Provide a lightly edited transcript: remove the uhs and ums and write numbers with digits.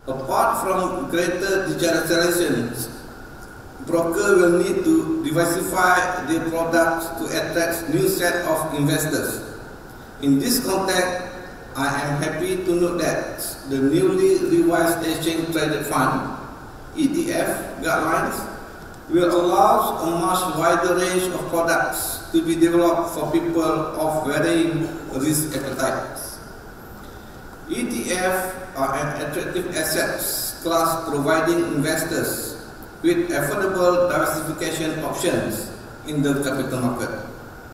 Apart from greater digitalization, brokers will need to diversify their products to attract new set of investors. In this context, I am happy to note that the newly revised Exchange Traded Fund (ETF) guidelines will allow a much wider range of products to be developed for people of varying risk appetites. ETFs are an attractive asset class providing investors with affordable diversification options in the capital market.